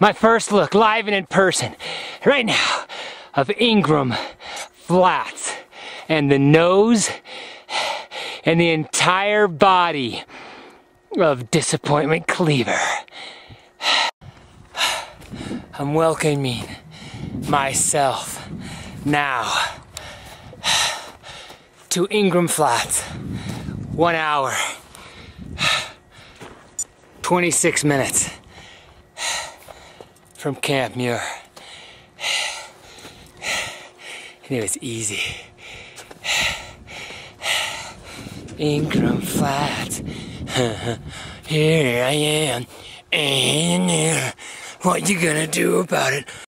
my first look live and in person right now of Ingram Flats and the nose and the entire body of Disappointment Cleaver. I'm welcoming myself now to Ingram Flats. 1 hour, 26 minutes from Camp Muir. And it was easy. Ingram Flats. Here I am. And what you gonna do about it?